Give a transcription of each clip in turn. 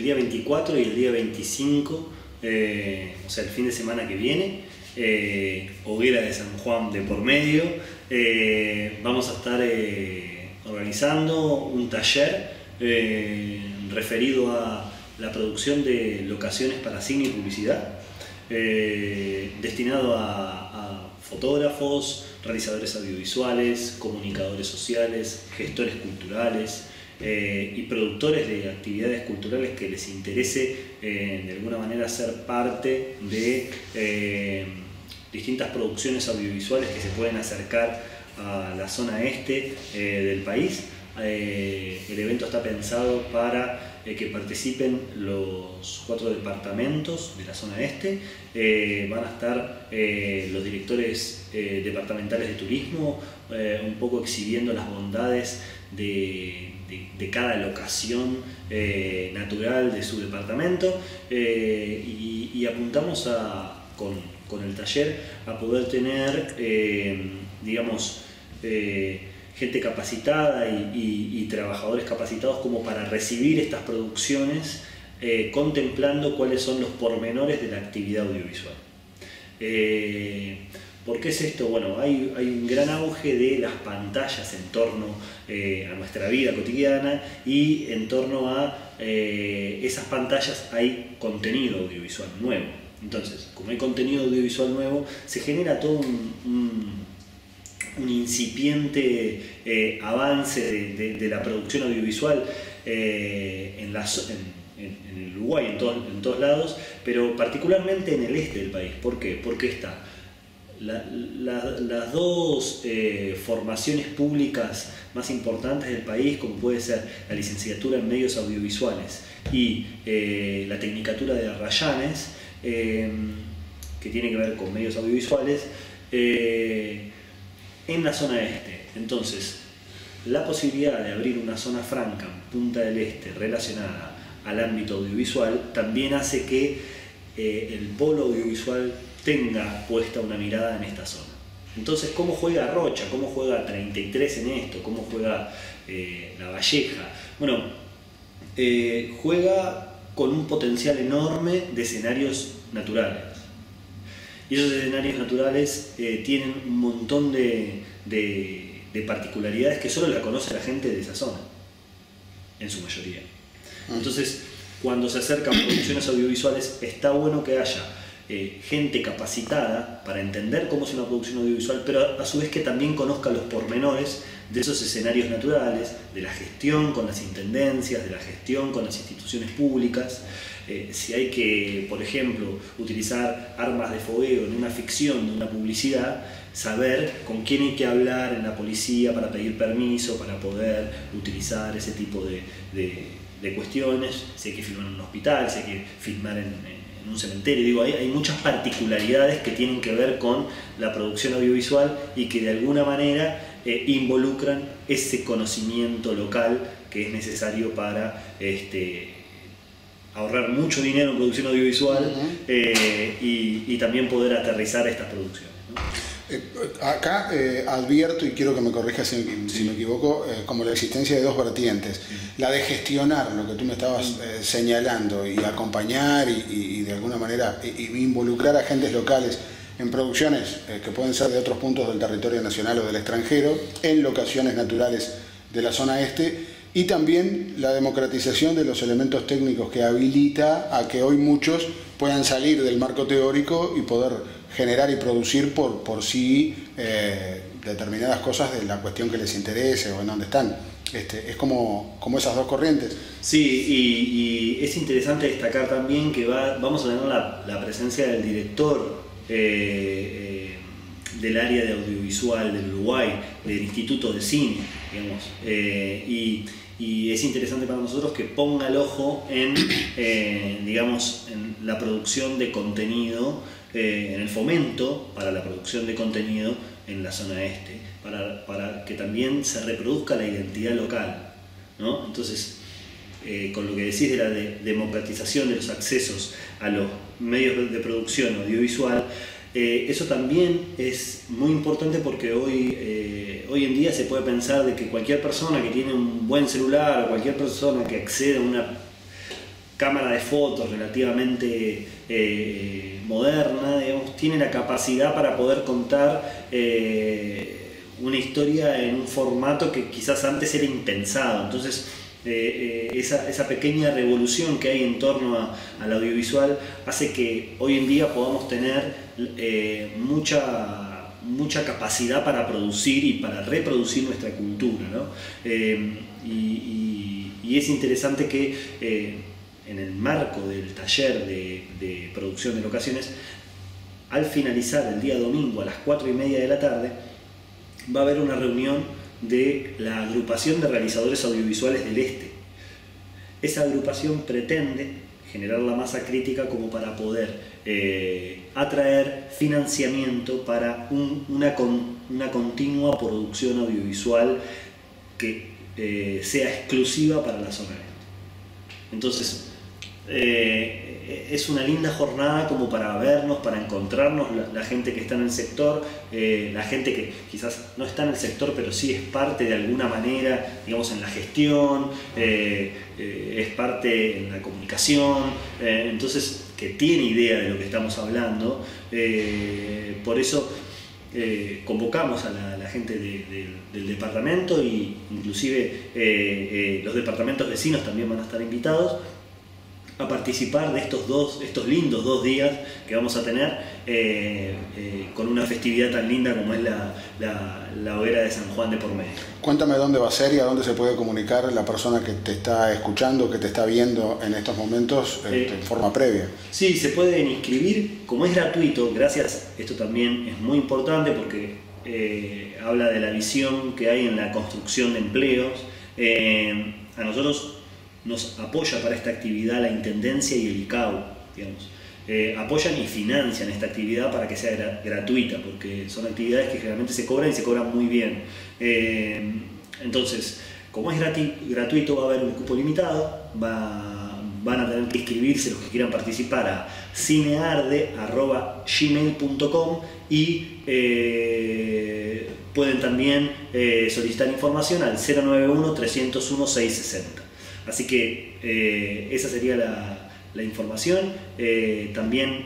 el día 24 y el día 25, o sea, el fin de semana que viene, Hoguera de San Juan de por medio. Vamos a estar organizando un taller referido a la producción de locaciones para cine y publicidad, destinado a fotógrafos, realizadores audiovisuales, comunicadores sociales, gestores culturales y productores de actividades culturales que les interese de alguna manera ser parte de distintas producciones audiovisuales que se pueden acercar a la zona este del país. El evento está pensado para que participen los 4 departamentos de la zona este. Van a estar los directores departamentales de turismo, un poco exhibiendo las bondades de cada locación natural de su departamento, y apuntamos con el taller a poder tener, digamos, gente capacitada y trabajadores capacitados como para recibir estas producciones, contemplando cuáles son los pormenores de la actividad audiovisual. ¿Por qué es esto? Bueno, hay un gran auge de las pantallas en torno a nuestra vida cotidiana, y en torno a esas pantallas hay contenido audiovisual nuevo. Entonces, como hay contenido audiovisual nuevo, se genera todo un incipiente avance de la producción audiovisual en el Uruguay, en todos lados, pero particularmente en el este del país. ¿Por qué? Porque está las dos formaciones públicas más importantes del país, como puede ser la licenciatura en medios audiovisuales y la tecnicatura de Arrayanes, que tiene que ver con medios audiovisuales, en la zona este. Entonces, la posibilidad de abrir una zona franca en Punta del Este relacionada al ámbito audiovisual también hace que el polo audiovisual tenga puesta una mirada en esta zona. Entonces, ¿cómo juega Rocha? ¿Cómo juega 33 en esto? ¿Cómo juega La Valleja? Bueno, juega con un potencial enorme de escenarios naturales. Y esos escenarios naturales tienen un montón de particularidades que solo la conoce la gente de esa zona, en su mayoría. Entonces, cuando se acercan producciones audiovisuales, está bueno que haya gente capacitada para entender cómo es una producción audiovisual, pero a su vez que también conozca los pormenores de esos escenarios naturales, de la gestión con las intendencias, de la gestión con las instituciones públicas. Si hay que, por ejemplo, utilizar armas de fogueo en una ficción, en una publicidad, saber con quién hay que hablar en la policía para pedir permiso, para poder utilizar ese tipo de cuestiones. Si hay que filmar en un hospital, si hay que filmar en un cementerio. Digo, hay muchas particularidades que tienen que ver con la producción audiovisual y que de alguna manera involucran ese conocimiento local que es necesario para ahorrar mucho dinero en producción audiovisual, y también poder aterrizar estas producciones, ¿no? Acá advierto, y quiero que me corrijas si me equivoco, como la existencia de dos vertientes. La de gestionar lo que tú me estabas señalando, y acompañar y de alguna manera involucrar a agentes locales en producciones que pueden ser de otros puntos del territorio nacional o del extranjero, en locaciones naturales de la zona este. Y también la democratización de los elementos técnicos que habilita a que hoy muchos puedan salir del marco teórico y poder generar y producir por sí determinadas cosas de la cuestión que les interese o en dónde están. Es como esas dos corrientes. Sí, y es interesante destacar también que vamos a tener la presencia del director del área de audiovisual del Uruguay, del Instituto de Cine, digamos, y es interesante para nosotros que ponga el ojo en, digamos, en la producción de contenido, en el fomento para la producción de contenido en la zona este, para que también se reproduzca la identidad local, ¿no? Entonces, con lo que decís de la democratización de los accesos a los medios de producción audiovisual, eso también es muy importante, porque hoy en día se puede pensar de que cualquier persona que tiene un buen celular, o cualquier persona que accede a una cámara de fotos relativamente moderna, digamos, tiene la capacidad para poder contar una historia en un formato que quizás antes era impensado. Entonces, esa pequeña revolución que hay en torno al audiovisual hace que hoy en día podamos tener mucha capacidad para producir y para reproducir nuestra cultura, ¿no? Y es interesante que en el marco del taller de producción de locaciones, al finalizar el día domingo a las 4:30 de la tarde, va a haber una reunión de la agrupación de realizadores audiovisuales del Este. Esa agrupación pretende generar la masa crítica como para poder atraer financiamiento para una continua producción audiovisual que sea exclusiva para la zona este. Entonces, es una linda jornada como para vernos, para encontrarnos, la gente que está en el sector, la gente que quizás no está en el sector pero sí es parte de alguna manera, digamos, en la gestión, es parte en la comunicación, entonces que tiene idea de lo que estamos hablando. Por eso convocamos a la gente del departamento, y inclusive los departamentos vecinos también van a estar invitados a participar de estos lindos 2 días que vamos a tener con una festividad tan linda como es la hoguera de San Juan de por medio. Cuéntame dónde va a ser y a dónde se puede comunicar la persona que te está escuchando, que te está viendo en estos momentos en forma previa. Sí, se pueden inscribir, como es gratuito, gracias, esto también es muy importante porque habla de la visión que hay en la construcción de empleos. A nosotros nos apoya para esta actividad la Intendencia y el ICAO, digamos. Apoyan y financian esta actividad para que sea gratuita, porque son actividades que generalmente se cobran y se cobran muy bien. Entonces, como es gratuito, va a haber un cupo limitado, van a tener que inscribirse los que quieran participar a cinearde@gmail.com y pueden también solicitar información al 091-301-660. Así que esa sería la información. También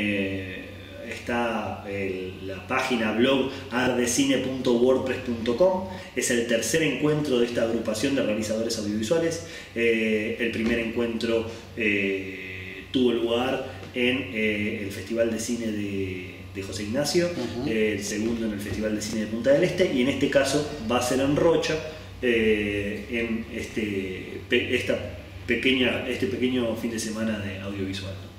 está la página blog ardecine.wordpress.com. Es el tercer encuentro de esta agrupación de realizadores audiovisuales. El primer encuentro tuvo lugar en el Festival de Cine de José Ignacio, el segundo en el Festival de Cine de Punta del Este, y en este caso va a ser en Rocha, en este pequeño fin de semana de audiovisual.